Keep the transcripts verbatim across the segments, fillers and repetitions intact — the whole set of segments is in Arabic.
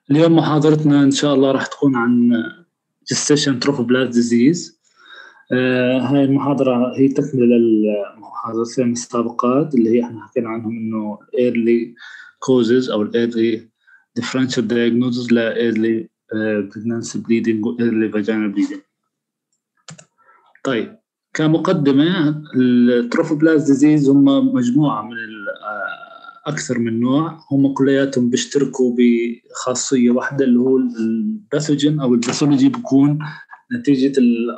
اليوم محاضرتنا إن شاء الله راح تكون عن Gestation Trophoblast Disease. آه هاي المحاضرة هي تكملة للمحاضرتين السابقات اللي هي احنا حكينا عنهم إنه early causes أو early differential diagnosis ل early uh, pregnancy bleeding و early vaginal bleeding. طيب كمقدمة التروفوبلاست ديزيز هم مجموعة من أكثر من نوع، هم كلياتهم بيشتركوا بخاصية واحدة اللي هو الباثوجين أو الباثولوجي بيكون نتيجة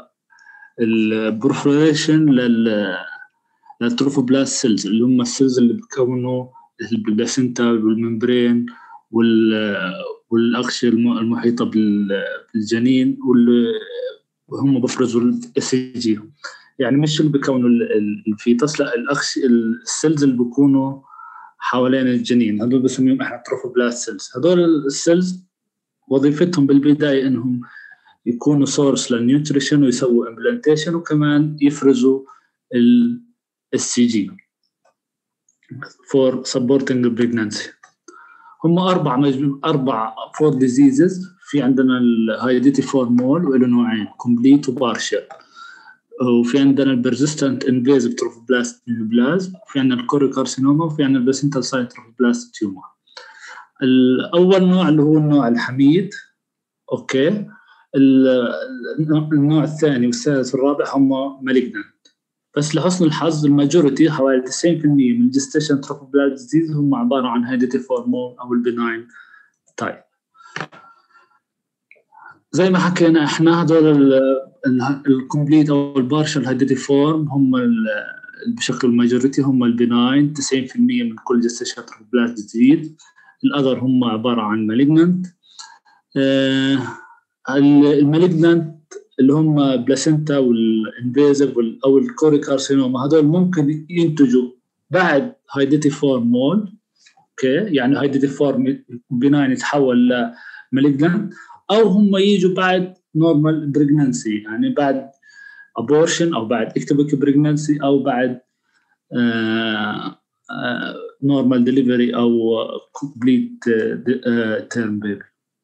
البروفوريشن للتروفوبلاست سيلز اللي هم السيلز اللي بيكونوا البلاسينتا والممبرين والأغشية المحيطة بالجنين وهم بفرزوا الاس جي، يعني مش اللي بيكونوا الفيتس، لا الأغشية السيلز اللي بيكونوا حوالين الجنين هذول بسميهم احنا تروفوبلاست سيلز. هذول السيلز وظيفتهم بالبداية انهم يكونوا سورس للنيوتريشن ويسووا امبلانتيشن وكمان يفرزوا السي جي for supporting pregnancy. هم أربع مجموع أربع فور ديزيزز. في عندنا الهايديتي فورمول وله نوعين كومبليت وبارشل، وفي عندنا البرزيستنت انفيزيف تروفوبلاست نيوبلازم، وفي عندنا الكوريوكارسينوما، وفي عندنا البلاسينتال سايت تروفوبلاست تيومر. الأول نوع اللي هو النوع الحميد، أوكي. النوع الثاني والثالث والرابع هم مالجنانت، بس لحسن الحظ الماجوريتي حوالي تسعين بالمئة من الجستيشن تروفوبلاست ديزيز هم عبارة عن هايديتي فورمول أو البناين تايب. زي ما حكينا احنا هذول الكومبليت او البارشل هايديتي فورم هم بشكل الماجوريتي هم البناين تسعين بالمئة من كل جستيشن تروفوبلاست ديزيز. الاذر هم عباره عن مالجنانت. آه المالجنانت اللي هم بلاسينتا والانفيزيف او الكوريوكارسينوما هذول ممكن ينتجوا بعد هايديتي فورم مول، اوكي، يعني هايديتي فورم بناين يتحول لمالجنانت، أو هم يجوا بعد normal pregnancy، يعني بعد abortion أو بعد ectopic pregnancy أو بعد uh, uh, normal delivery أو complete uh, term baby.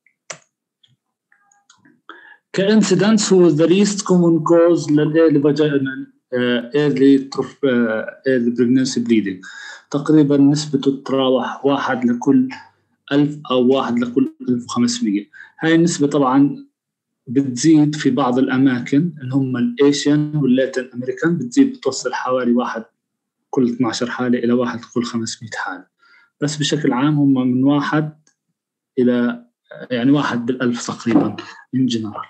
كincidence هو the least common cause لل early early pregnancy bleeding. تقريبا نسبته تتراوح واحد لكل ألف أو واحد لكل ألف وخمسمية. هاي النسبة طبعاً بتزيد في بعض الأماكن اللي هم الإيشيان واللاتين أمريكان، بتزيد بتوصل حوالي واحد كل اثني عشر حالة إلى واحد كل خمسمية حالة، بس بشكل عام هم من واحد إلى يعني واحد بالألف تقريباً in general.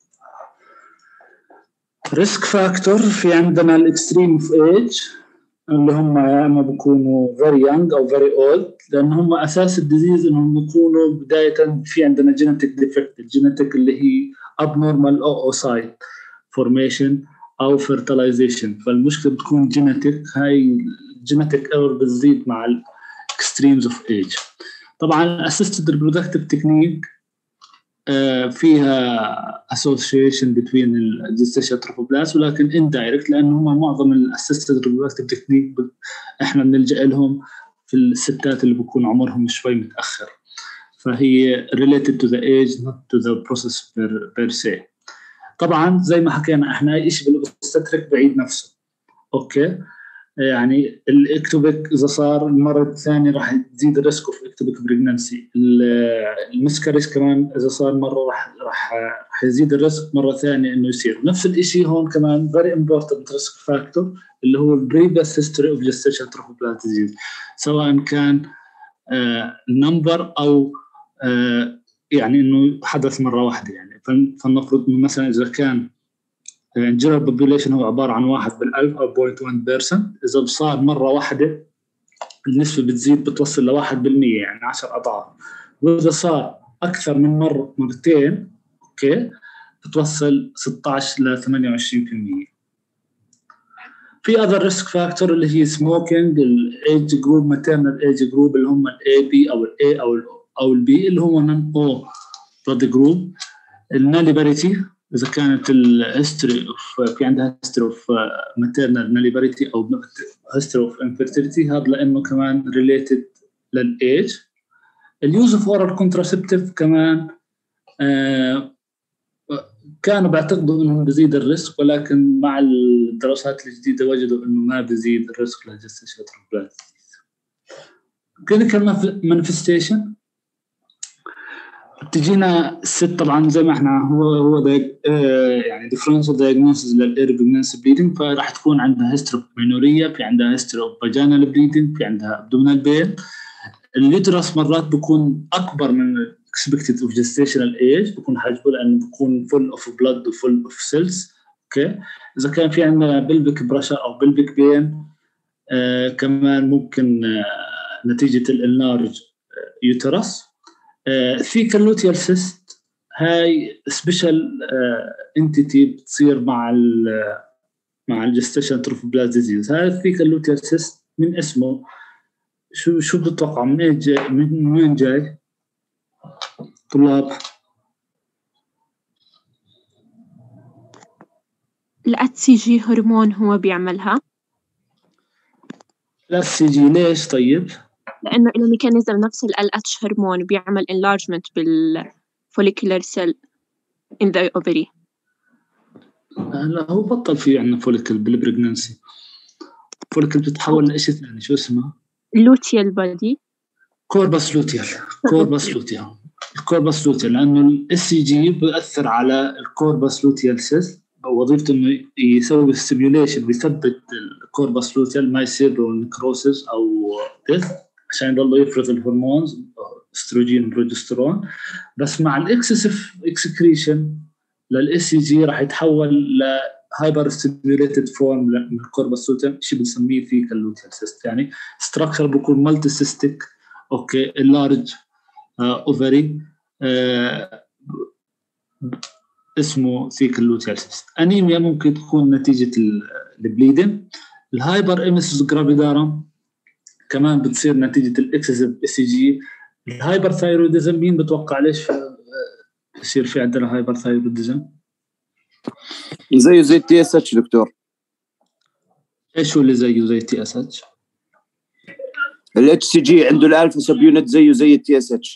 risk factor في عندنا الإكستريم of age اللي هم يا اما بيكونوا very young او very old، لان هم اساس الديزيز انهم يكونوا بدايه في عندنا genetic defect، الجينيتيك اللي هي abnormal oocyte formation او fertilization، فالمشكله بتكون جينيتيك. هاي الجينيتيك ايرور بتزيد مع extremes of age. طبعا assisted reproductive technique فيها association between الجستيشن تروفوبلاست، ولكن indirect لأن هم معظم ال assisted reproductive technique إحنا بنلجأ لهم في الستات اللي بيكون عمرهم شوي متأخر، فهي related to the age not to the process per, per se. طبعا زي ما حكينا إحنا أي شيء بالأوبستريك بعيد نفسه، أوكي، يعني الاكتوبيك إذا صار المرة الثانية راح تزيد الريسك اوف اكتوبيك بريجنانسي. المسكريش كمان إذا صار مرة راح راح راح يزيد الريسك مرة ثانية إنه يصير نفس الإشي. هون كمان very important risk factor اللي هو previous history of gestation trophoblast disease، سواء كان النمبر أو آه يعني إنه حدث مرة واحدة. يعني فلنفرض مثلا إذا كان الجنرال population هو عبارة عن واحد بالألف أو صفر فاصلة واحد بالمئة، إذا صار مرة واحدة النسبة بتزيد بتوصل لواحد بالمية، يعني عشر أضعاف، وإذا صار أكثر من مرة مرتين أوكي بتوصل ستة عشر لثمانية وعشرين بالمية. في other risk factor اللي هي smoking، الage group maternal age group اللي هم ال A B أو ال A أو ال أو ال B اللي هو non O blood group. الناليبريتي إذا كانت الهيستوري في عندها هيستوري اوف ماتيرنال ناليبريتي أو هيستوري اوف انفيرتيليتي، هذا لأنه كمان related للإيج. اليوز اوف اورال كونتراسبتيف كمان آه كانوا بيعتقدوا انهم بزيد الريسك، ولكن مع الدراسات الجديده وجدوا انه ما بزيد الريسك للجستيشن تروفو بلاست. كلينيكال مانيفستيشن تجينا الست طبعا زي ما احنا هو هو ده آه يعني ديفرنشال دايجنوستس للايربيجنس بليدنج، فراح تكون عندها هيستوري مينوريا، في عندها هيستوري اوف فاجينال بليدنج، في عندها ابدومينال بين. اليوترس مرات بيكون اكبر من expected of gestational age، بيكون حجمه لانه بيكون full of blood و full of cells. اوكي اذا كان في عندنا pelvic pressure او pelvic pain آه كمان ممكن آه نتيجه الانلارج يوترس. fecal luteal cyst هاي سبيشال انتيتي بتصير مع ال مع الجستيشن تروفوبلاست ديزيز. هاي fecal luteal cyst من اسمه شو شو بتتوقع من ايه جاي؟ من وين جاي طلاب؟ الات سي جي هرمون هو بيعملها. الات سي جي ليش طيب؟ لانه له ميكانيزم نفس ال اتش هرمون، بيعمل enlargement بالfollicular cell in the ovary. لا هو بطل في عندنا فوليكل بالبريجننسي. فوليكل بتتحول لشيء ثاني، شو اسمه؟ لوتيال بادي. كوربس لوتيال. كوربس لوتيال. الكوربس لوتيال لانه الاس سي جي بيأثر على الكوربس لوتيال سيست، وظيفته انه يسوي ستيميوليشن ويثبت الكوربس لوتيال ما يصير له نكروسيس او ديث عشان يضل يفرز الهرمونز استروجين وبروجسترون. بس مع الاكسسيف اكسكريشن للاس سي جي راح يتحول ل هايبر ستيميوليتد فورم من الكوربس لوتيال، شيء بنسميه فيكال لوتيال سيست. يعني ستراكشر بيكون مالتي سيستيك. اوكي اللارج اوفري آه اسمه فيكال لوتيال سيست. انيميا ممكن تكون نتيجه البليدن. الهايبر ايميسيس جرافيدارم كمان بتصير نتيجه الاكسسيف اس سي جي. الهايبر ثايرويدزم مين بتوقع ليش يصير في عندنا هايبر ثايرويدزم؟ زيه زي التي اس اتش دكتور. ايش هو اللي زيه زي التي اس اتش؟ الاتش سي جي عنده الالفا سب يونت زيه زي التي اس اتش.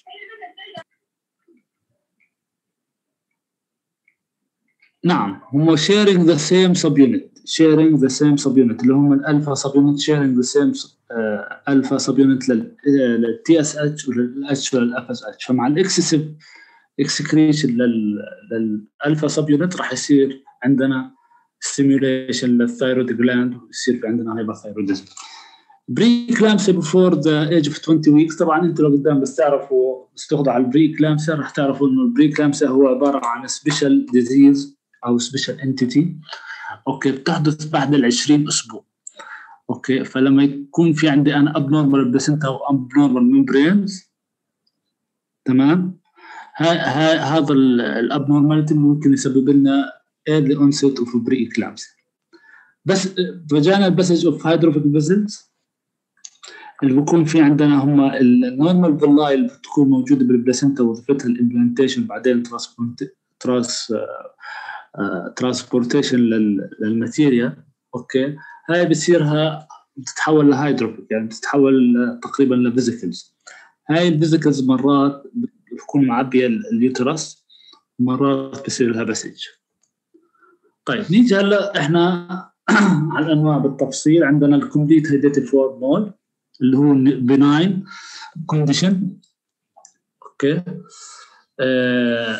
نعم هم sharing the same subunit sharing the same subunit اللي هم الالفا subunit sharing the same الفا subunit للتي اس اتش وللاتش وللاف اس اتش. فمع الاكسسيف اكسكريشن للالفا subunit راح يصير عندنا stimulation للثايرويد جلاند ويصير في عندنا هايبرثايروديزم. بري كلامسيا before the age of twenty weeks. طبعا انتوا لو قدام بس تعرفوا استخدموا على البري كلامسيا راح تعرفوا انه البري كلامسيا هو عباره عن سبيشال ديزيز او سبيشال انتيتي اوكي بتحدث بعد العشرين اسبوع. اوكي فلما يكون في عندي انا ابنورمال بلاسنتا او ابنورمال ممبرينز تمام هذا الابنورماليتي ممكن يسبب لنا early onset of preeclampsia. بس vaginal passage of hydrophic vessels اللي بيكون في عندنا هم النورمال فيلاي اللي بتكون موجوده بالبلاسنتا وظيفتها الامبلانتيشن بعدين تراس ترانسبورتيشن للماتيريال. اوكي هاي بصيرها بتتحول لهايدروفيك يعني بتتحول تقريبا لفيزيكلز. هاي الفيزيكلز مرات بتكون معبيه اليوترس ومرات بصير لها بسج. طيب نيجي هلا احنا على الانواع بالتفصيل. عندنا الكومبليت هيديتيف فورم مول اللي هو بناين كونديشن. اوكي آه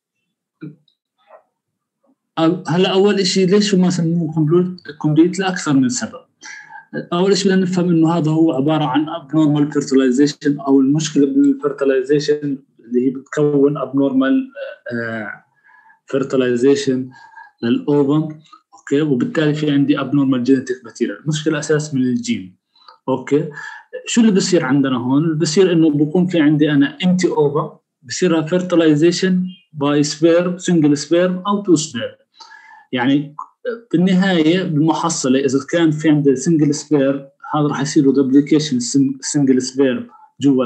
هلا اول شيء ليش ما سموه كومبليت لاكثر من سبب. اول شيء بدنا نفهم انه هذا هو عباره عن abnormal fertilization او المشكله بالفيرتلايزيشن اللي هي بتكون abnormal fertilization للاوفم. اوكي وبالتالي في عندي abnormal genetic material. المشكله اساس من الجين. اوكي شو اللي بصير عندنا هون؟ اللي بصير انه بكون في عندي انا empty ovum بصيرها fertilization by sperm single sperm او two sperm. يعني بالنهايه بالمحصله اذا كان في عندي سنجل سبير هذا راح يصير له دوبليكيشن سنجل سبير جوا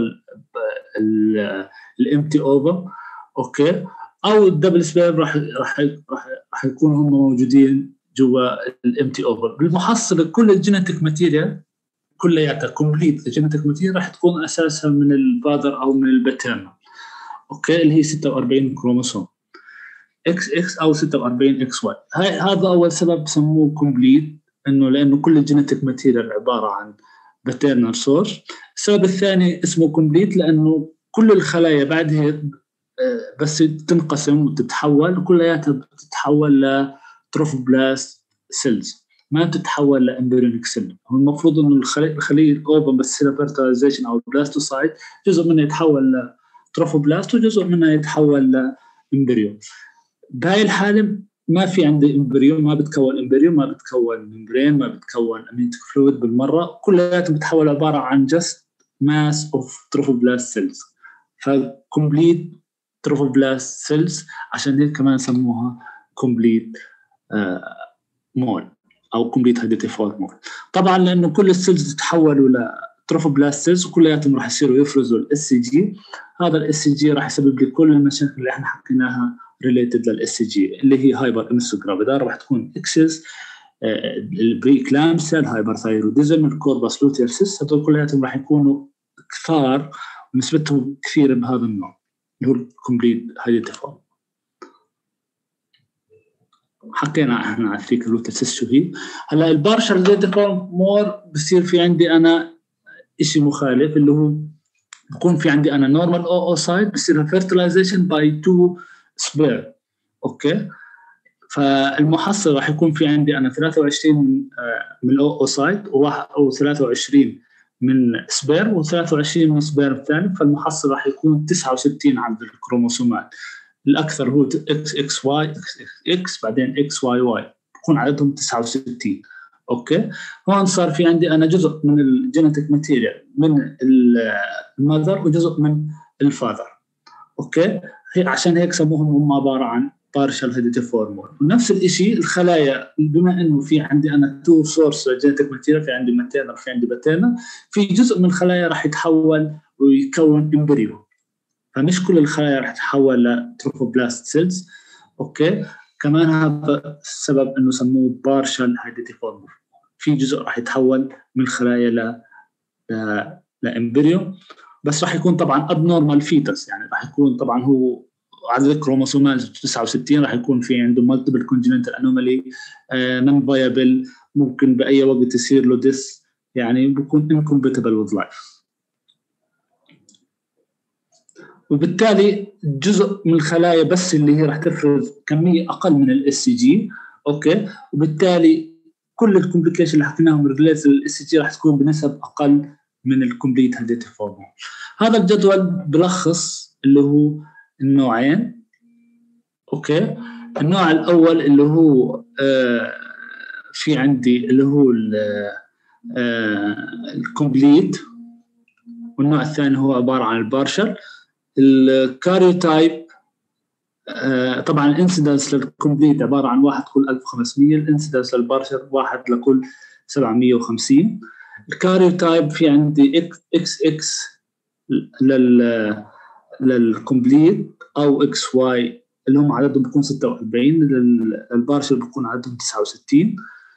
الامتي اوفر. اوكي او الدبل سبير راح راح راح راح يكونوا هم موجودين جوا الامتي اوفر. بالمحصله كل الجينيتيك ماتيريال كلياتها كومبليت جينيتيك ماتيريال راح تكون اساسها من الفادر او من الباترنال، اوكي، اللي هي ستة وأربعين كروموسوم اكس اكس او ستة وأربعين اكس واي. هذا اول سبب سموه كومبليت، انه لانه كل الجينيتيك ماتيريال عباره عن باترنال سورس. السبب الثاني اسمه كومبليت لانه كل الخلايا بعد هيك بس تنقسم وتتحول كلياتها بتتحول لتروفوبلاست سيلز، ما بتتحول لامبريونيك سيل. هو المفروض انه الخليه الخليه الاوبن بس تصير فيرتلايزيشن او بلاستوسايت، جزء منها يتحول لتروفوبلاست وجزء منها يتحول لامبريون. بهاي الحاله ما في عندي امبريون، ما بتكون امبريون، ما بتكون ممبرين، ما بتكون امنيتيك فلويد بالمره، كلياتها بتتحول عباره عن جست ماس اوف تروفوبلاست سيلز. فكومبليت تروفوبلاست سيلز، عشان هيك كمان سموها كومبليت مول او كومبليت هيديتيفور مول. طبعا لانه كل السيلز تتحولوا لتروفوبلاست سيلز وكلياتهم راح يصيروا يفرزوا الاس سي جي. هذا الاس سي جي راح يسبب لي كل المشاكل اللي احنا حكيناها ريليتد للاس سي جي، اللي هي هايبر اميسوجرافيدار، راح تكون اكسس، البري كلامسيا، الهايبر ثايروديزم، الكوربس لوتير سيس، هذول كلياتهم راح يكونوا كثار ونسبتهم كثيره بهذا النوع اللي هو الكومبليت هيديتيفور. حكينا احنا على الفيكال لوتير سيس شو هي. هلا البارشل هيديتيفور مور بصير في عندي انا شيء مخالف، اللي هو بكون في عندي انا نورمال او او سايت بصير فيرتلايزيشن باي تو سبير، اوكي. فالمحصل راح يكون في عندي انا ثلاثة وعشرين من الاو او سايت او ثلاثة وعشرين من سبير و23 من سبير الثاني، فالمحصل راح يكون تسعة وستين عدد الكروموسومات. الاكثر هو اكس اكس واي اكس اكس بعدين اكس واي واي، بكون عددهم تسعة وستين، اوكي. هون صار في عندي انا جزء من الجينيتيك ماتيريال من المذر وجزء من الفاذر، اوكي. هي عشان هيك سموهم هم عباره عن partial hereditary form. ونفس الشيء الخلايا، بما انه في عندي انا تو سورس جينيتيك ماتيريال، في عندي ماتيرنال في عندي باترنال، في جزء من الخلايا راح يتحول ويكون امبريو، فمش كل الخلايا راح تتحول لتروفوبلاست سيلز، اوكي. كمان هذا السبب انه سموه partial hereditary form، في جزء راح يتحول من الخلايا ل لامبريو، بس راح يكون طبعا abnormal fetus، يعني راح يكون طبعا هو عدد الكروموسومات تسعة وستين، راح يكون في عنده multiple congenital anomaly، non viable، ممكن بأي وقت يصير له ديس، يعني بيكون incompatible with life. وبالتالي جزء من الخلايا بس اللي هي راح تفرز كمية أقل من الاس سي جي، أوكي. وبالتالي كل الكومبليكيشن اللي حكيناهم ريليتد للاس سي جي راح تكون بنسب أقل من الكومبليت هيديتيف فورم. هذا الجدول بلخص اللي هو النوعين، اوكي. النوع الاول اللي هو آه في عندي اللي هو الكومبليت، والنوع الثاني هو عباره عن البارشل. الكاريوتايب آه طبعا الانسيدنس للكومبليت عباره عن واحد كل ألف وخمسمية، الانسيدنس للبارشل واحد لكل سبعمية وخمسين. الكاريوتايب في عندي اكس اكس اكس لل للكومبليت او اكس واي اللي هم عددهم بيكون ستة وأربعين، البارشل بيكون عددهم تسعة وستين.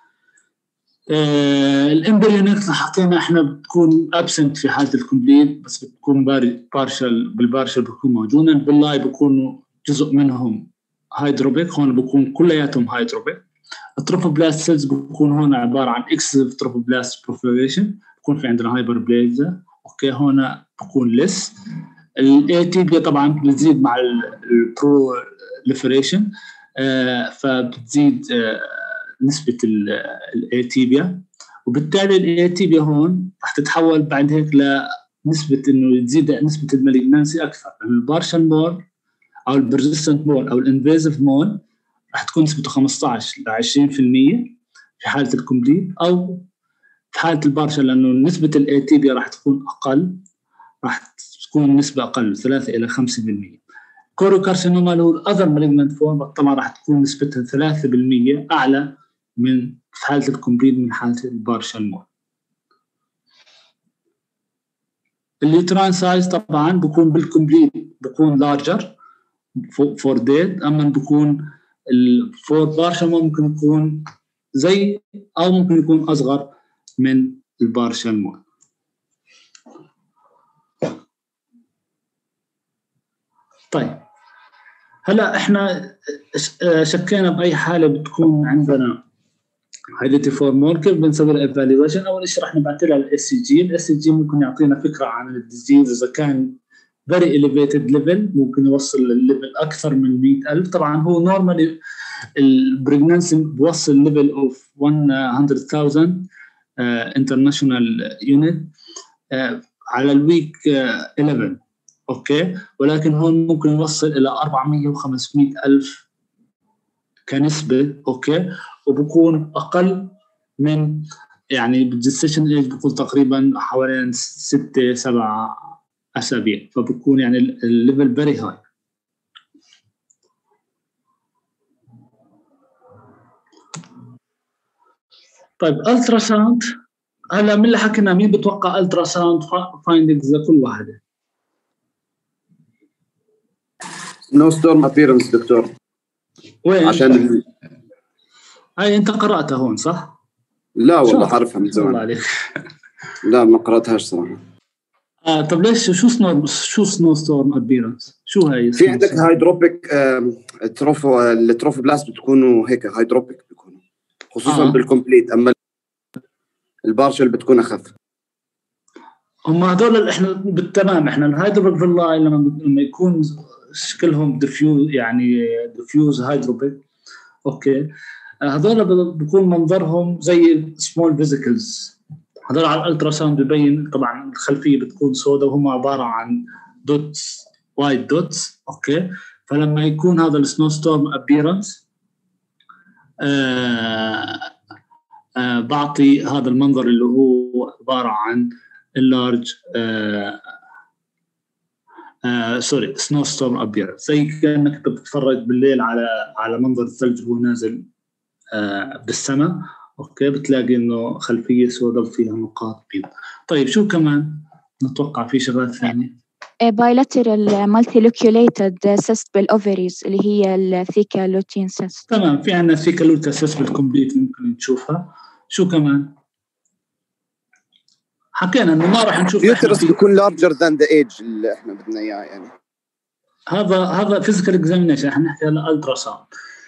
آه الامبريونيك حكينا احنا بتكون ابسنت في حاله الكومبليت، بس بتكون بارشل بالبارشل بيكون موجودا. باللاي بيكونوا جزء منهم هيدروبيك، هون بيكون كلياتهم هيدروبيك. التروفوبلاست سيلز بيكون هون عباره عن اكسسيف تروفوبلاست بروفيليشن، بيكون في عندنا هايبربليزيا، اوكي. هون بيكون ليس. الاي تي بي طبعا بتزيد مع البروليفريشن، آه فبتزيد آه نسبه الاي تي بي، وبالتالي الاي تي بي هون راح تتحول بعد هيك لنسبه انه تزيد نسبه المالجنانسي اكثر. البارشل مول او البرزيستنت مول او الانفيزيف مول راح تكون نسبته خمسطعش لعشرين بالمية في حاله الكومبليت، او في حاله البارشل لانه نسبه الاي تي بي راح تكون اقل، راح تكون النسبة أقل ثلاثة إلى خمسة بالمية. كوروكارسينوما اللي هو الأذر مالجنانت فورم طبعا راح تكون نسبتها ثلاثة بالمية أعلى من في حالة الكومبليت من حالة البارشل مول. اليوتراين سايز طبعا بيكون بالكومبليت بيكون لارجر فور ديد، أما بيكون الفور بارشل مول ممكن يكون زي أو ممكن يكون أصغر من البارشال مول. طيب هلا احنا شكينا باي حاله بتكون عندنا هيديتي فورمول، كيف بنسوي الايفالويشن؟ اول شيء رح نبعث لها الاس سي جي. الاس سي جي ممكن يعطينا فكره عن الديزيز، اذا كان very elevated level ممكن يوصل للليفل اكثر من مئة ألف. طبعا هو نورمالي البريجنانسي بوصل ليفل اوف مئة ألف انترناشونال يونت على الويك إحدى عشر، اوكي، ولكن هون ممكن يوصل الى أربعمئة وخمسمئة ألف كنسبه، اوكي، وبكون اقل من يعني بالجستيشن ايج بكون تقريبا حوالي ستة سبعة اسابيع، فبكون يعني الليفل فيري هاي. طيب الترا ساوند، هلا من اللي حكينا مين بتوقع الترا ساوند فايندينجز لكل واحده؟ نو ستورم ابيرنس دكتور. وين؟ عشان هاي انت قراتها هون صح؟ لا والله عارفها من زمان. الله عليك. لا ما قراتهاش صراحه. اه طب ليش شو سنو شو سنو ستورم ابيرنس؟ شو هي؟ في عندك هايدروبيك تروفو التروفو بلاست بتكونوا هيك هايدروبيك بيكونوا خصوصا آه. بالكومبليت، اما البارشل بتكون اخف. هم هذول اللي احنا بالتمام احنا الهايدروبيك فيلاي لما لما يكون شكلهم ديفيوز يعني ديفيوز هايدروبيك، اوكي، هذول بيكون منظرهم زي سمول فيزيكلز. هذول على الالترا ساوند ببين طبعا الخلفيه بتكون سوداء وهم عباره عن دوتس، وايت دوتس، اوكي. فلما يكون هذا السنو ستورم ابيرنس آه آه بعطي هذا المنظر اللي هو عباره عن اللارج آه آه سوري سنو ستورم ابيرنس، زي كانك بتتفرج بالليل على على منظر الثلج وهو نازل آه بالسماء، اوكي، بتلاقي انه خلفيه سوداء وفيها نقاط بيض. طيب شو كمان نتوقع في شغلات ثانيه؟ بايلاترال مالتيلوكيوليتد سيست بالاوفريز اللي هي الثيكا لوتين سيست. تمام، في عندنا ثيكا لوتين سيست بالكومبليت ممكن نشوفها. شو كمان حكينا انه ما راح نشوف يوترس بيكون لارجر ذان ذا ايج اللي احنا بدنا اياه يعني. هذا هذا فيزيكال اكزامينيشن، احنا نحكي هلا الترا ساوند.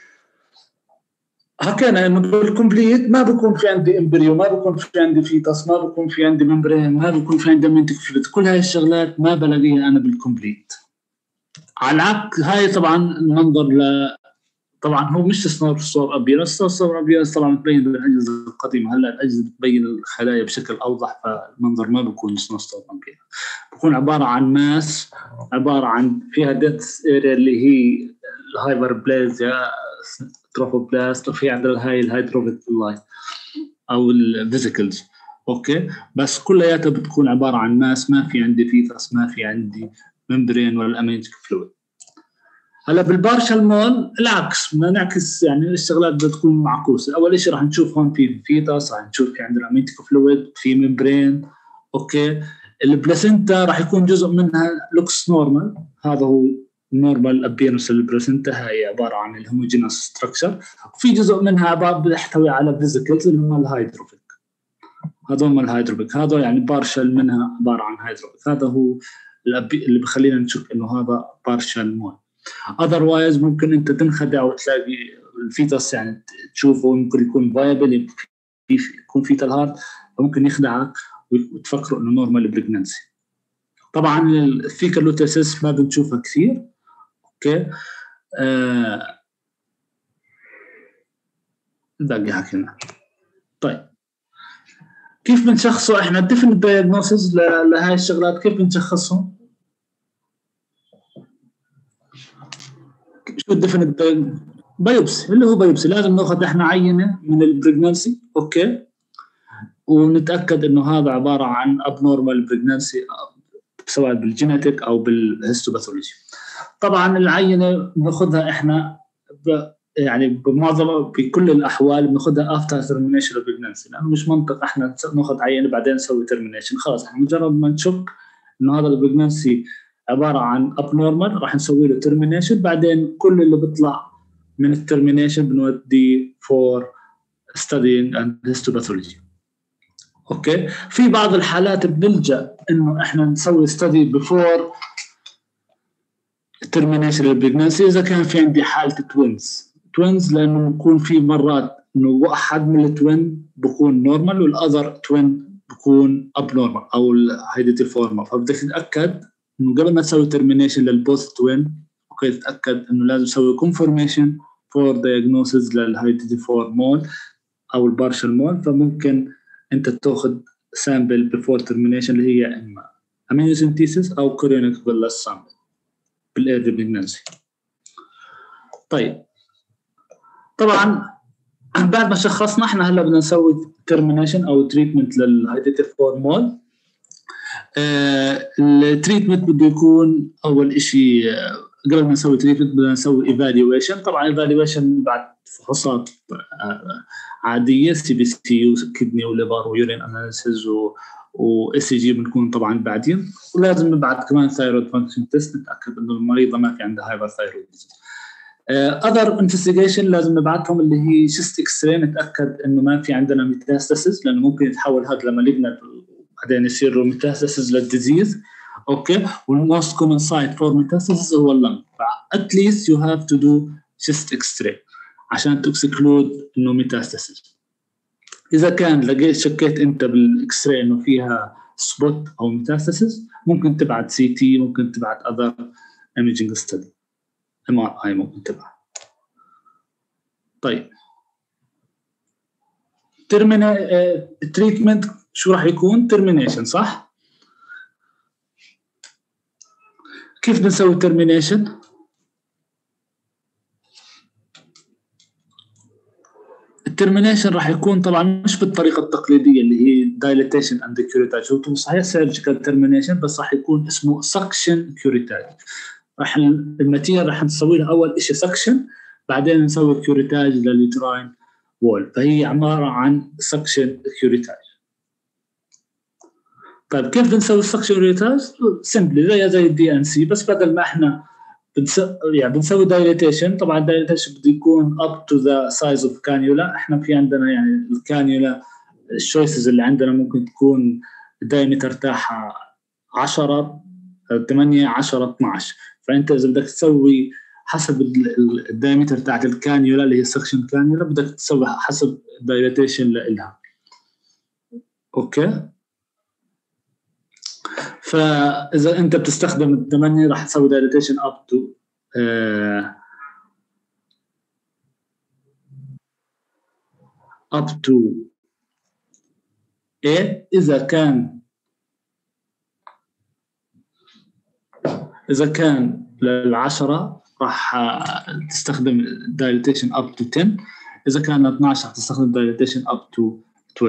حكينا انه بالكومبليت ما بكون في عندي امبريو، ما بكون في عندي فيتاس، ما بكون في عندي ممبرين، ما بكون في عندي امنيتيك فلويد، كل هاي الشغلات ما بلاقيها انا بالكومبليت. على العكس هاي طبعا المنظر ل طبعا هو مش سنور ستور ابيرنس، سنور ستور ابيرنس طبعا بتبين بالاجهزه القديمه، هلا الاجهزه بتبين الخلايا بشكل اوضح، فالمنظر ما بكون سنور ستور ابيرنس، بكون عباره عن ماس، عباره عن فيها ديتس اريا اللي هي الهايبر بلازيا تروفوبلاست، وفي عندنا هاي الهيدروبيك فيلاي او الفيزيكلز، اوكي، بس كلياتها بتكون عباره عن ماس، ما في عندي فيتاس، ما في عندي ممبرين ولا امنيتيك فلويد. هلا بالبارشال مول العكس، بدنا نعكس يعني الشغلات بتكون معكوسه. اول شيء راح نشوف هون في فيتاس، راح نشوف في عندنا امنيتيك فلويد، في ممبرين، اوكي. البلاسينتا راح يكون جزء منها لوكس نورمال، هذا هو نورمال ابيرنس البلاسينتا، هي عباره عن الهوموجينوس ستراكشر، وفي جزء منها عباره بيحتوي على فيزيكلز اللي هم الهيدروفيك، هذول هم الهيدروفيك، هذا يعني بارشال منها عباره عن هيدروفيك، هذا هو اللي بخلينا نشوف انه هذا بارشال مول. otherwise ممكن انت تنخدع وتلاقي الفيتاس يعني تشوفه ممكن يكون فايبل، يكون فيتال هارت، ممكن يخدعك وتفكروا انه نورمال بريجنانسي. طبعا الثيكا لوتيسيس ما بنشوفها كثير، اوكي. آه باقي حكينا. طيب كيف بنشخصه احنا الديفنت دايجنوسيس لهاي الشغلات؟ كيف بنشخصهم؟ شو الديفنت بايوبسي؟ اللي هو بايوبسي لازم ناخذ احنا عينه من البريجنانسي، اوكي، ونتاكد انه هذا عباره عن ابنورمال بريجنانسي سواء بالجينيتيك او بالهيستوباثولوجي. طبعا العينه بناخذها احنا ب يعني بمعظم بكل الاحوال بناخذها افتر ترمينيشن اوف بريجنانسي، لانه مش منطق احنا ناخذ عينه بعدين نسوي ترمينيشن. خلاص احنا مجرد ما نشك انه هذا البريجنانسي عباره عن ابنورمال راح نسوي له ترمينيشن، بعدين كل اللي بيطلع من الترمينيشن بنودي فور ستادينج اند هيستوباثولوجي. اوكي. في بعض الحالات بنلجأ انه احنا نسوي ستدي بفور termination البريجنانسي اذا كان في عندي حاله توينز توينز لانه بكون في مرات انه واحد من التوين بكون نورمال والاذر توين بكون اب نورمال او الهيديتي فورما، فبدك تتاكد انه قبل ما تسوي termination للبوث توين اوكي تتاكد انه لازم تسوي confirmation for diagnosis للهيديتي فور مول او البارشل مول. فممكن انت تاخذ سامبل before termination اللي هي اما amniocentesis او chorionic villus sample بالايرلي بريجنانسي. طيب طبعا بعد ما شخصنا احنا هلا بدنا نسوي termination او تريتمنت للهيديتي فور مول. آه التريتمنت بده يكون اول شيء آه قبل ما نسوي تريتمنت بدنا نسوي ايفالويشن. طبعا ايفالويشن بعد فحوصات آه عاديه سي بي سي يو كدني وليفر ويورين اناليسيز و اس جي بنكون طبعا بعدين، ولازم نبعث كمان ثايرويد فانكشن تيست نتاكد انه المريضه ما في عندها هايبر ثايرويدزم. اذر انفستيجيشن لازم نبعثهم اللي هي شيست اكس راي نتاكد انه ما في عندنا ميتاستاسيس لانه ممكن يتحول هذا لمالجنت بعدين يصير ميتاستاسيس للديزيز. اوكي. والموست كومن سايت فور ميتاستاسيس هو اللنج، فات ليست يو هاف تو دو شيست اكس راي عشان تكسكلود انه ميتاستاسيس. اذا كان لقيت شكيت انت بالاكس راي انه فيها سبوت او ميتاستاسيس ممكن تبعت سي تي، ممكن تبعت اذر ايميجينج ستدي ام ار اي ممكن تبعت. طيب ترمينا التريتمنت شو راح يكون؟ ترمينيشن صح؟ كيف بنسوي ترمينيشن؟ الترمينيشن راح يكون طبعا مش بالطريقه التقليديه اللي هي دايليتيشن اند كيوريتاج، هو صحيح سيرجيكال ترمينيشن بس راح يكون اسمه سكشن كيوريتاج. راح الماتيريال راح نسوي لها اول شيء سكشن بعدين نسوي كيوريتاج لليوتراين وول، فهي عباره عن سكشن كيوريتاج. طيب كيف بنسوي السكشن كيوريتاج؟ سمبلي زي زي الدي ان سي بس بدل ما احنا بنسوي يعني بنسوي دايليتيشن. طبعا الدايليتيشن بده يكون up to the size of cannula. احنا في عندنا يعني الكانيولا الشويسز اللي عندنا ممكن تكون الدايمتر تاعها عشرة ثمانية عشرة اثناشر، فانت اذا بدك تسوي حسب الدايمتر تاعت الكانيولا اللي هي سكشن كانيولا بدك تسوي حسب الدايليتيشن لها. اوكي. فاذا انت بتستخدم الثمانية راح تسوي دايليتيشن اب تو اب تو ايه. اذا كان اذا كان للعشرة راح تستخدم دايليتيشن اب تو عشرة، اذا كان اثناشر راح تستخدم دايليتيشن اب تو اثناشر.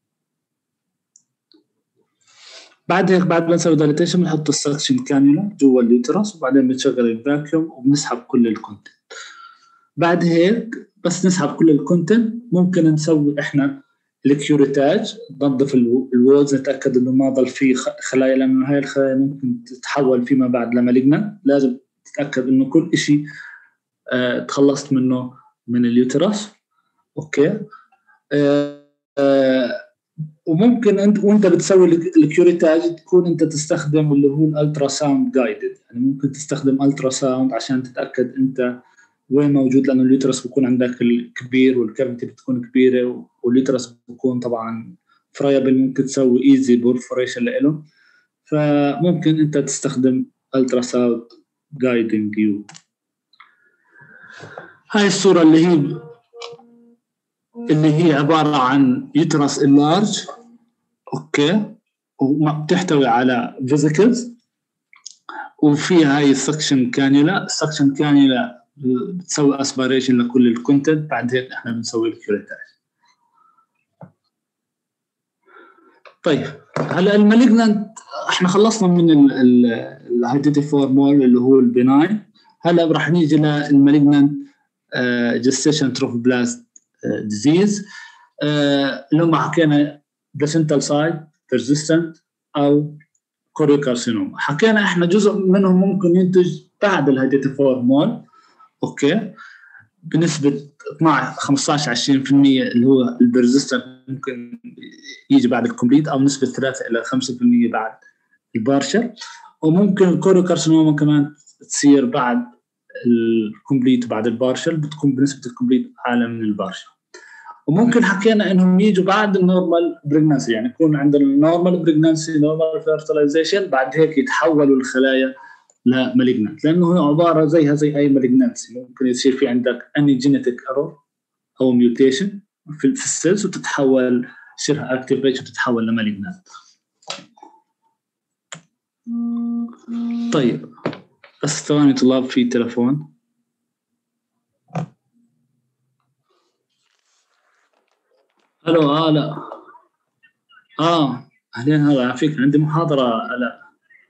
بعد هيك بعد ما نسوي دايليتيشن بنحط السكشن كانيولا جوا اليوترس وبعدين بنشغل الفاكيوم وبنسحب كل الكونتنت. بعد هيك بس نسحب كل الكونتنت ممكن نسوي احنا الكيوريتاج، ننظف الوولز نتاكد انه ما ضل فيه خلايا لانه هاي الخلايا ممكن تتحول فيما بعد لمالجنان. لازم تتاكد انه كل شيء اه تخلصت منه من اليوترس. اوكي. اه اه وممكن انت وانت بتسوي الكيوريتاج تكون انت تستخدم اللي هو الالترا ساوند جايدد، يعني ممكن تستخدم الترا ساوند عشان تتاكد انت وين موجود لانه اليوترس بيكون عندك الكبير والكافيتي بتكون كبيره واليوترس بيكون طبعا فرايبل، ممكن تسوي ايزي بورفوريشن له، فممكن انت تستخدم الترا ساوند جايدنج يو. هاي الصوره اللي هي اللي هي عباره عن يوترس اللارج. اوكي. وبتحتوي على فيزيكلز وفيها هاي السكشن كانيولا. السكشن كانيولا بتسوي اسبيريشن لكل الكونتنت. بعد هيك احنا بنسوي الكيوريتاج. طيب هلا المالجنانت احنا خلصنا من الهيديتي فور مول اللي هو البناين. هلا راح نيجي للمالجنانت جستيشن تروفوبلاست ديزيز اللي هم حكينا بلاسنتال سايت بيرزيستنت او كوريوكارسينوما. حكينا احنا جزء منهم ممكن ينتج بعد الهيديتي فور مول. اوكي. بنسبة اثناشر خمسطعش عشرين بالمية اللي هو البرزستنت ممكن يجي بعد الكومبليت، أو نسبة ثلاثة إلى خمسة بالمية بعد البارشل. وممكن الكوريوكارسينوما كمان تصير بعد الكومبليت وبعد البارشل، بتكون بنسبة الكومبليت أعلى من البارشل. وممكن حكينا إنهم يجوا بعد النورمال بريجنانسي، يعني يكون عندنا النورمال بريجنانسي نورمال فيرتلايزيشن، بعد هيك يتحولوا الخلايا لمالجنانت، لأنه هي عبارة زيها زي أي مالجنانسي. ممكن يصير في عندك أني جينيتيك إيرور أو ميوتيشن في السيلز وتتحول شرها أكتيفيت وتتحول لمالجنانت. طيب بس ثواني طلاب، في تلفون. الو اه لا اه اهلين، هلا يعافيك، عندي محاضرة. لا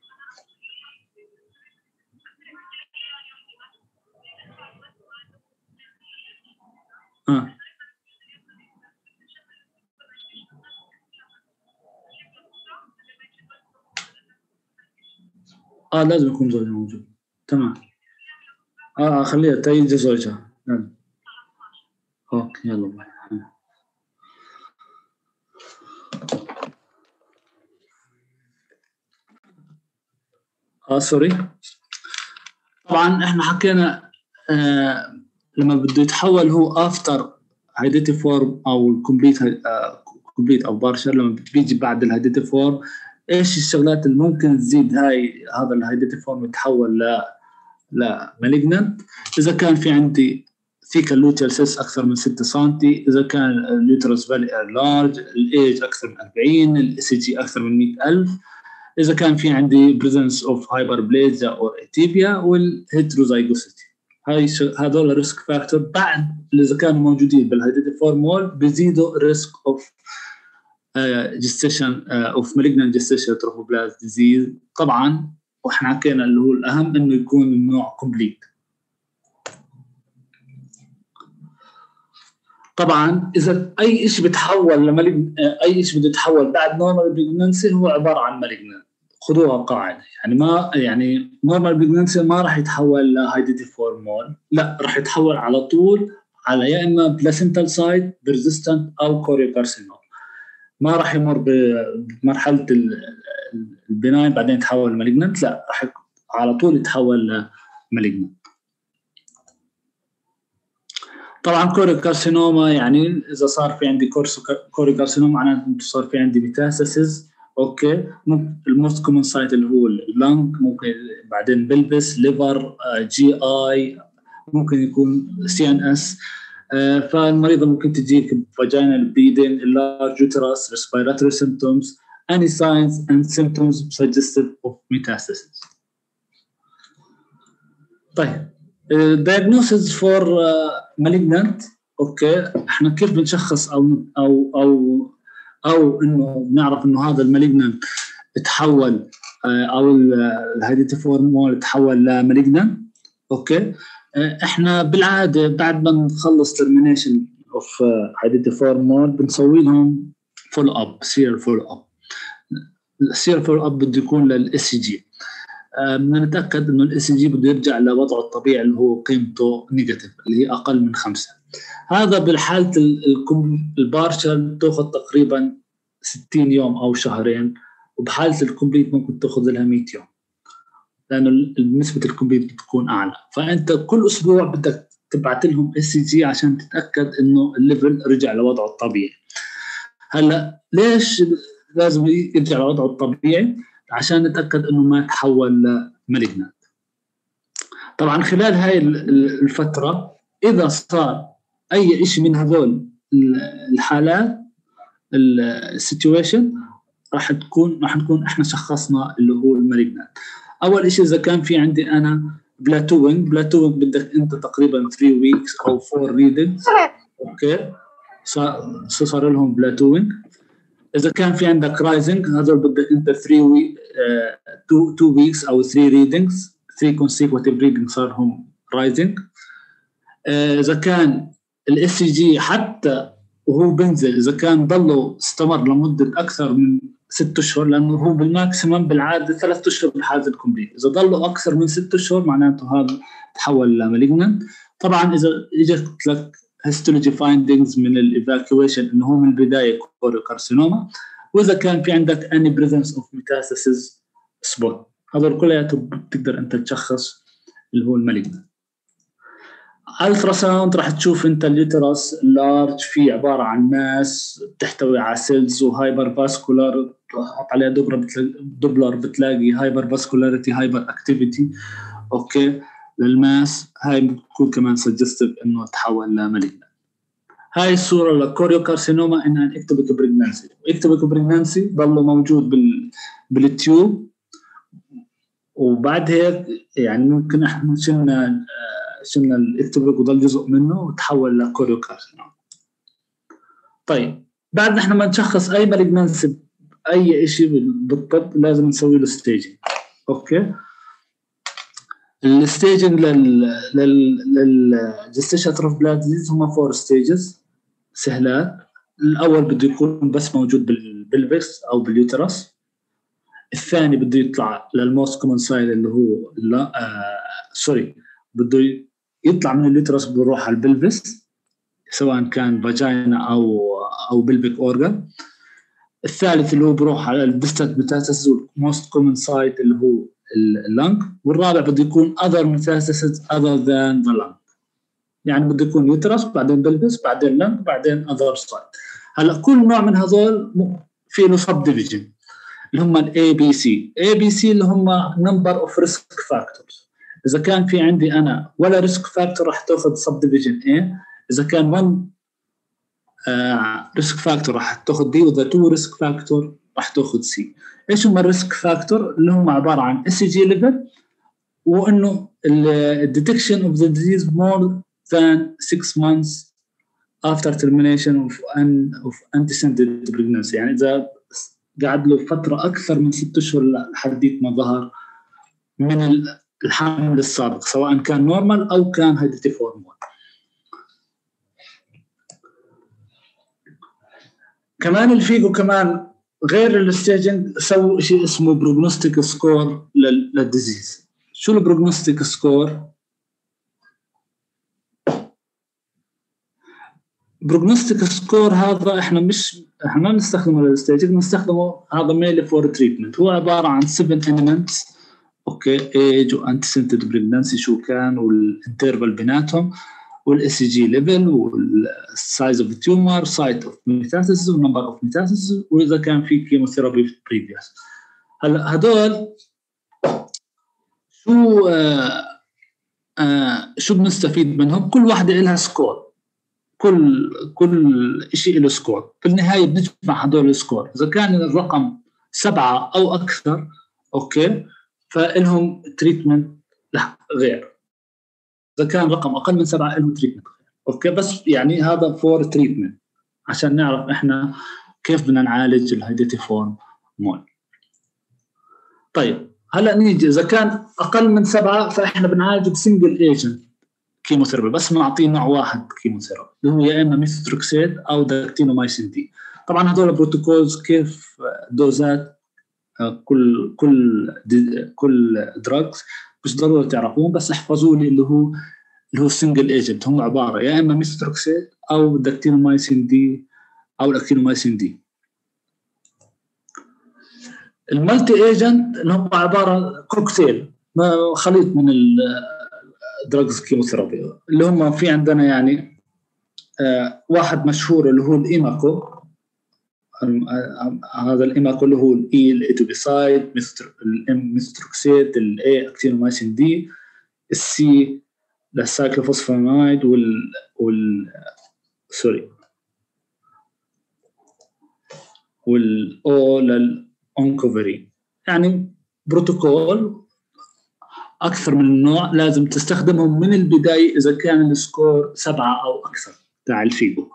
اه اه لازم يكون زوجها موجود. تمام. اه خليها تيجي زوجها. يلا اوكي يلا باي. اه سوري. طبعا احنا حكينا آه لما بده يتحول هو افتر هيديتي فورم او الكومبليت كومبليت او بارشل، لما بيجي بعد الهيديتي فورم ايش الشغلات اللي ممكن تزيد هاي هذا الهيديتي فورم يتحول ل لا مالجنانت؟ إذا كان في عندي ثيكال لوتيال سيس أكثر من ستة سنتي، إذا كان اليوترس فالي لارج، الإيج أكثر من أربعين، الإس جي أكثر من مئة ألف، إذا كان في عندي presence of hyperplasia أو اتيبيا، والهيتروزايجوسيتي. هاي هذول ريسك فاكتور بعد اللي إذا كانوا موجودين بالهيديتي فورمول بيزيدوا ريسك أوف gestation of malignant gestational trophoblast disease. طبعا واحنا حكينا اللي هو الأهم إنه يكون النوع كومبليت. طبعا إذا أي شيء بتحول لمالجن أي شيء بده يتحول بعد نورمال بريجنانسي هو عبارة عن مالجنان. خذوها قاعدة، يعني ما يعني نورمال بريجنانسي ما راح يتحول لهيديتي فورمول، لا راح يتحول على طول على يا إما بلاسنتال سايت بيرزيستنت أو كوريوكارسينوما. ما راح يمر بمرحلة البناين بعدين يتحول لمالجنانت، لا راح على طول يتحول لمالجنانت. طبعا كوريوكارسينوما يعني إذا صار في عندي كوريوكارسينوما معناته صار في عندي ميتاسيسز. أوكي، الموست كومن سايت اللي هو اللنج، ممكن بعدين بلبس، ليفر، جي آي، ممكن يكون سي ان اس. فالمريضة ممكن تجيك vaginal bleeding, large uterus, respiratory symptoms, any signs and symptoms suggestive of metastasis. طيب diagnosis for uh, malignant. اوكي، احنا كيف بنشخص او او او او انه بنعرف انه هذا المالجنانت تحول او الهيديتي فورمول تحول لمالجنانت؟ اوكي، احنا بالعاده بعد ما نخلص ترمينيشن اوف هيديتي فورمول بنسوي لهم فول اب، سير فول اب. السير فول اب بده يكون للاس جي، بدنا نتاكد انه الاس جي بده يرجع لوضعه الطبيعي اللي هو قيمته نيجاتيف اللي هي اقل من خمسة. هذا بالحاله البارشل تاخذ تقريبا ستين يوم او شهرين، وبحاله الكومبليت ممكن تاخذ لها مئة يوم لانه نسبه الكومبليت بتكون اعلى. فانت كل اسبوع بدك تبعت لهم اس جي عشان تتاكد انه الليفل رجع لوضعه الطبيعي. هلا ليش لازم يرجع لوضعه الطبيعي؟ عشان نتاكد انه ما يتحول لمالجنانت. طبعا خلال هاي الفتره اذا صار اي شيء من هذول الحالات السيتويشن راح تكون راح نكون احنا شخصنا اللي هو المالجنانت. اول شيء اذا كان في عندي انا بلاتوينج، بلاتوينج بدك انت تقريبا ثلاثة ويكس او أربعة ريدنجز. اوكي، صار لهم بلاتوينج. اذا كان في عندك رايزنج هذول بدك انت ثلاثة وي اثنين ويكس او ثلاثة ريدنجز، ثلاثة consecutive ريدنجز صار هم رايزنج. اذا كان الاس جي حتى وهو بنزل إذا كان ضله استمر لمدة أكثر من ست أشهر، لأنه هو بالماكسيمم بالعادة ثلاثة أشهر بالحالة الكومبليت، إذا ضله أكثر من ست أشهر معناته هذا تحول لمالجنانت. طبعا إذا إجت لك histology findings من الإيفاكويشن إنه هو من البداية كوريوكارسينوما، وإذا كان في عندك any presence of metastasis spot، هذول كلياتهم بتقدر أنت تشخص اللي هو المالجنانت. التراساوند راح تشوف انت اليوترس لارج فيه عباره عن ماس بتحتوي على سيلز وهايبر فاسكولار، تحط عليها دوبلر بتلاقي هايبر فاسكولاريتي هايبر اكتيفيتي اوكي للماس، هاي بتكون كمان سجستيف انه تحول لمالجنانت. هاي الصوره للكوريوكارسينوما انها اكتوبيك بريجنانسي، اكتوبيك بريجنانسي ضله موجود بال بالتيوب، وبعد هيك يعني ممكن احنا شلنا شلنا الاكتوبيك وضل جزء منه وتحول لكوريوكارسينوما. طيب بعد نحن ما نشخص اي مالجنانسي اي شيء بالطب لازم نسوي له ستيجنج. اوكي الستيجنج لل لل للجستيشن اتروفي بلاد ديزيز هم فور ستيجز سهلات. الاول بده يكون بس موجود بالبلفس او باليوترس، الثاني بده يطلع للموست كومن سايد اللي هو لا آه سوري بده يطلع من اليوترس بروح على البلفس سواء كان فاجينا او او بلفيك اورجان. الثالث اللي هو بروح على الديستنت ميتاستاسيس والموست كومن سايت اللي هو اللنج. والرابع بده يكون other metastasis other than the lung، يعني بده يكون يوترس بعدين بلفس بعدين لنج بعدين other site. هلا كل نوع من هذول في له سب ديفيجن اللي هم الاي بي سي. اي بي سي اللي هم نمبر اوف ريسك فاكتورز، اذا كان في عندي انا ولا ريسك فاكتور راح تاخذ سب ديفيجن اي، اذا كان واحد ريسك فاكتور راح تاخذ بي، واذا تو ريسك فاكتور راح تاخذ سي. ايش هم الريسك فاكتور؟ اللي هم عباره عن اس جي ليفل، وانه الديتكشن اوف ذا ديزيز مور ذان six months after termination of an of antecented pregnancy، يعني اذا قعد له فتره اكثر من ست اشهر لحديت ما ظهر من الحمل السابق سواء كان نورمال او كان هيديتي فورم. كمان اللي فيه كمان غير الستيجنج سووا شيء اسمه بروجنوستيك سكور للديزيز. شو البروجنوستيك سكور؟ بروجنوستيك سكور هذا احنا مش احنا ما بنستخدمه للستيجنج، بنستخدمه هذا ميلي فور تريتمنت. هو عباره عن سبعة elements اوكي ايج وانتسنتد بريجنانسي شو كان والانترفال بيناتهم والاس جي ليفل والسايز اوف تيومر سايت اوف ميتاستاسيس والنمبر اوف ميتاستاسيس واذا كان في كيموثيرابي بريفيوس. هلا هدول شو آه آه شو بنستفيد منهم؟ كل واحده لها سكور، كل كل شيء له سكور. في النهايه بنجمع هدول السكور، اذا كان الرقم سبعه او اكثر اوكي فإلهم تريتمنت غير، إذا كان رقم أقل من سبعة إلهم تريتمنت غير أوكي. بس يعني هذا فور تريتمنت عشان نعرف إحنا كيف بدنا نعالج الهيديتي فورم مول. طيب هلأ نيجي إذا كان أقل من سبعة فإحنا بنعالج بسنجل ايجنت كيموثيرابي، بس بنعطيه نوع واحد كيموثيرابي اللي هو يا إما ميثوتريكسيت أو داكتينومايسين دي. طبعا هذول بروتوكولز كيف دوزات كل كل كل دراجز مش ضروري تعرفون، بس احفظوا لي اللي هو اللي هو سنجل ايجنت هم عباره يا اما ميثوتريكسيت او داكتينومايسين دي او الاكتينومايسين دي. المالتي ايجنت اللي هم عباره كوكتيل خليط من الدراجز كيموثيرابي اللي هم في عندنا يعني آه واحد مشهور اللي هو الايماكو. هذا الإيماكو اللي هو الإي الإيتوبيسايد، الإم ميثوتريكسيت، الإي أكتينومايسين دي، السي للسايكلوفوسفامايد وال وال سوري والأو للأونكوفيرين. يعني بروتوكول أكثر من نوع لازم تستخدمهم من البداية إذا كان السكور سبعة أو أكثر تاع الفيبو.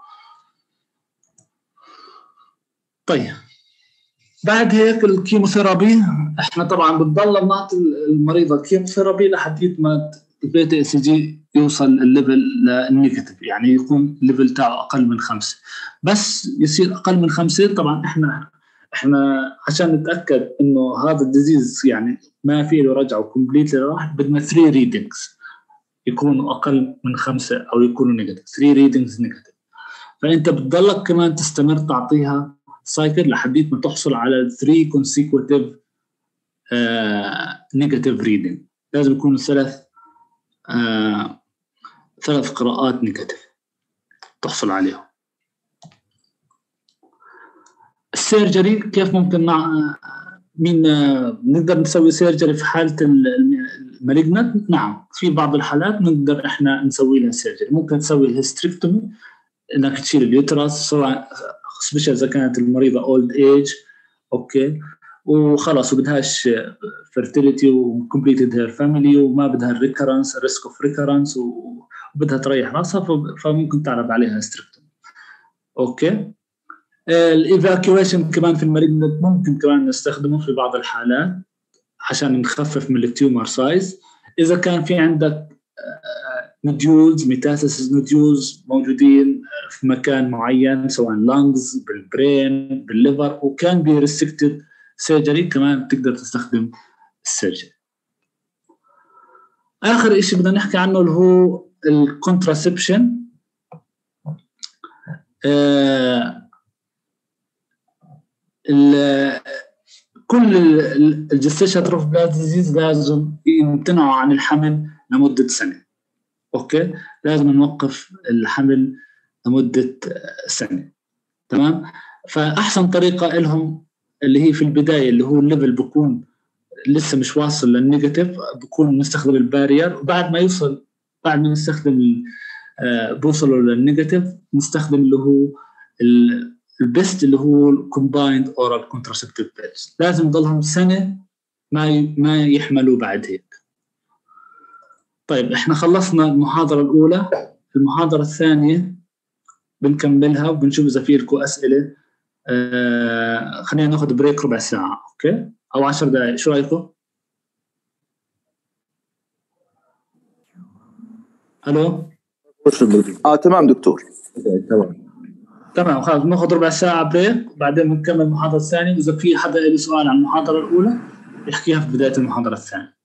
طيب بعد هيك الكيموثيرابي احنا طبعا بنضل نعطي المريضه كيموثيرابي لحد ما البيتا اس جي يوصل الليفل للنيجاتيف، يعني يكون الليفل تاعه أقل من خمسة. بس يصير أقل من خمسة طبعا إحنا إحنا عشان نتأكد إنه هذا الديزيز يعني ما فيه له رجعة وكمبليتلي راح، بدنا ثري ريدينجز يكونوا أقل من خمسة أو يكونوا نيجاتيف، ثري ريدينجز نيجاتيف. فأنت بتضلك كمان تستمر تعطيها سايكل لحديت ما تحصل على ثري consecutive نيجاتيف ريدينج. لازم يكونوا ثلاث آه ثلاث قراءات نيجاتيف تحصل عليهم. السيرجري كيف ممكن مع مين نقدر نسوي سيرجري في حالة المالجنت؟ نعم، في بعض الحالات نقدر احنا نسوي لها سيرجري. ممكن تسوي الهستريكتومي، انك تشيل اليوتراس، سواء سبيشال اذا كانت المريضة اولد ايج اوكي وخلاص وبدهاش fertility وcompleted her family وما بدها الريكرنس risk of recurrence وبدها تريح راسها، فممكن تعرض عليها استريكتومي. اوكي. الايفاكيويشن كمان في المالجنت ممكن كمان نستخدمه في بعض الحالات عشان نخفف من التيومر سايز. اذا كان في عندك نوديولز ميتاسيس نوديولز موجودين في مكان معين سواء لانجز بالبرين بالليفر وكان بي ريستريكتد سيرجري، كمان تقدر تستخدم السيرجري. آخر إشي بدنا نحكي عنه اللي هو الكونتراسبشن. آه كل الجستيشن تروفبلاست ديزيز لازم يمتنعوا عن الحمل لمدة سنة. أوكي، لازم نوقف الحمل لمدة سنة. تمام. فأحسن طريقة لهم اللي هي في البداية اللي هو الليفل بكون لسه مش واصل للنيجاتيف، بكون نستخدم البارير، وبعد ما يوصل بعد ما نستخدم آه بوصلوا للنيجاتيف نستخدم اللي هو البست اللي هو الكومبايند اورال كونتراسبتيف بيلز. لازم يضلهم سنة ما ما يحملوا بعد هيك. طيب احنا خلصنا المحاضرة الأولى. المحاضرة الثانية بنكملها وبنشوف إذا في لكم أسئلة. آه خلينا ناخذ بريك ربع ساعة أوكي أو عشر دقائق، شو رأيكم؟ ألو؟ آه تمام دكتور. تمام تمام خلاص ناخذ ربع ساعة بريك وبعدين بنكمل المحاضرة الثانية. إذا في حدا له سؤال عن المحاضرة الأولى يحكيها في بداية المحاضرة الثانية.